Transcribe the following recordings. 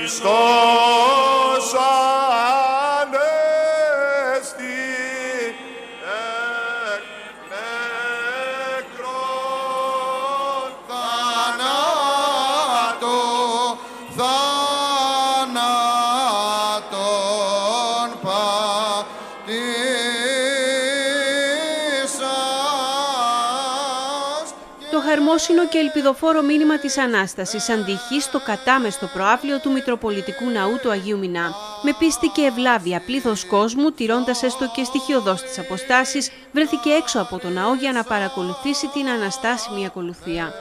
Χριστός Ανέστη εκ νεκρών θάνατον πατήσας. Το χαρμόσυνο και ελπιδοφόρο μήνυμα της Ανάστασης αντυχεί στο κατάμεστο προαύλιο του Μητροπολιτικού Ναού του Αγίου Μινά. Με πίστη και ευλάβεια, πλήθος κόσμου, τηρώντας έστω και στοιχειωδώς τις αποστάσεις, βρέθηκε έξω από το ναό για να παρακολουθήσει την αναστάσιμη ακολουθία.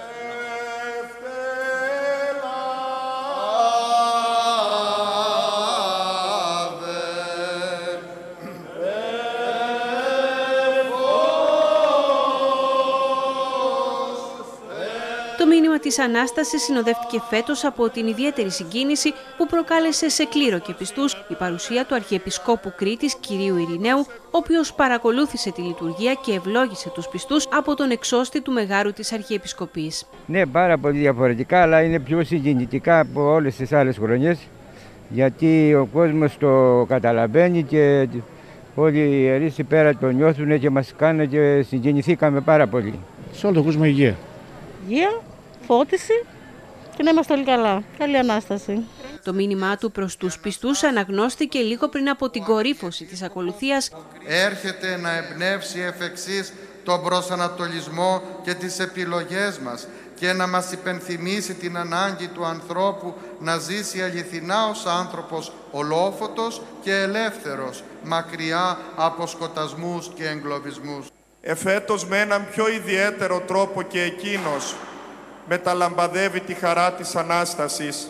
Το μήνυμα της Ανάστασης συνοδεύτηκε φέτος από την ιδιαίτερη συγκίνηση που προκάλεσε σε κλήρο και πιστούς η παρουσία του Αρχιεπισκόπου Κρήτης κυρίου Ειρηναίου, ο οποίος παρακολούθησε τη λειτουργία και ευλόγησε τους πιστούς από τον εξώστη του Μεγάρου της Αρχιεπισκοπής. Ναι, πάρα πολύ διαφορετικά, αλλά είναι πιο συγκινητικά από όλες τις άλλες χρονιές, γιατί ο κόσμος το καταλαβαίνει και όλοι οι ιερείς πέρα το νιώθουν και μας κάνουν και συγκινηθήκαμε πάρα πολύ. Σε όλο τον κόσμο υγεία. Υγεία, φώτιση και να είμαστε όλοι καλά. Καλή Ανάσταση. Το μήνυμά του προς τους πιστούς αναγνώστηκε λίγο πριν από την κορύφωση της ακολουθίας. Έρχεται να εμπνεύσει εφ' εξής τον προσανατολισμό και τις επιλογές μας και να μας υπενθυμίσει την ανάγκη του ανθρώπου να ζήσει αληθινά ως άνθρωπος ολόφωτος και ελεύθερος, μακριά από σκοτασμούς και εγκλωβισμούς. Εφέτος με έναν πιο ιδιαίτερο τρόπο και εκείνος μεταλαμπαδεύει τη χαρά της Ανάστασης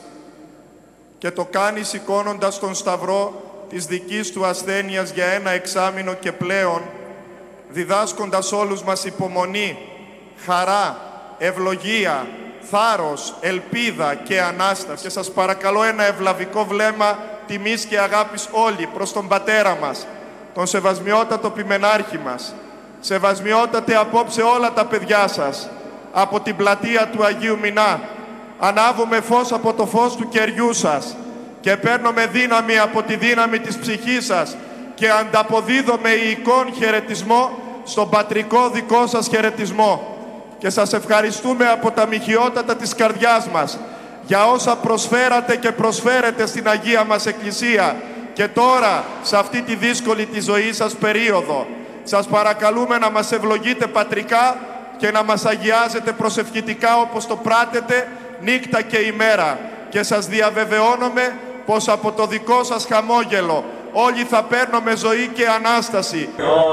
και το κάνει σηκώνοντας τον σταυρό της δικής του ασθένειας για ένα εξάμηνο και πλέον, διδάσκοντας όλους μας υπομονή, χαρά, ευλογία, θάρρος, ελπίδα και Ανάσταση. Και σας παρακαλώ ένα ευλαβικό βλέμμα τιμής και αγάπης όλοι προς τον Πατέρα μας, τον Σεβασμιότατο Ποιμενάρχη μας. Σεβασμιότατε απόψε όλα τα παιδιά σας, από την πλατεία του Αγίου Μινά. Ανάβουμε φως από το φως του κεριού σας και παίρνουμε δύναμη από τη δύναμη της ψυχής σας και ανταποδίδουμε υλικών χαιρετισμό στον πατρικό δικό σας χαιρετισμό. Και σας ευχαριστούμε από τα μοιχιότατα της καρδιάς μας για όσα προσφέρατε και προσφέρετε στην Αγία μας Εκκλησία και τώρα σε αυτή τη δύσκολη τη ζωή σας περίοδο. Σας παρακαλούμε να μας ευλογείτε πατρικά και να μας αγιάζετε προσευχητικά όπως το πράτετε νύχτα και ημέρα. Και σας διαβεβαιώνομαι πως από το δικό σας χαμόγελο όλοι θα παίρνουμε ζωή και Ανάσταση.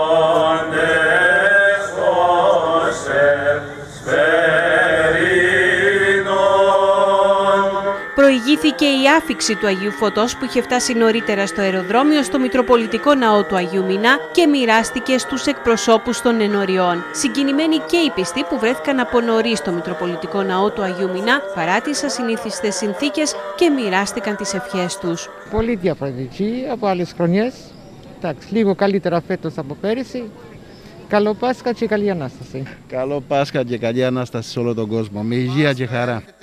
Προηγήθηκε η άφιξη του Αγίου Φωτός που είχε φτάσει νωρίτερα στο αεροδρόμιο στο Μητροπολιτικό Ναό του Αγίου Μινά και μοιράστηκε στους εκπροσώπους των ενωριών. Συγκινημένοι και οι πιστοί που βρέθηκαν από νωρίς στο Μητροπολιτικό Ναό του Αγίου Μινά παρά τις ασυνήθιστες συνθήκες και μοιράστηκαν τις ευχές τους. Πολύ διαφορετική από άλλες χρονιές. Εντάξει, λίγο καλύτερα φέτος από πέρυσι. Καλό Πάσχα και καλή Ανάσταση. Καλό Πάσχα και καλή Ανάσταση σε όλο τον κόσμο. Με υγεία και χαρά.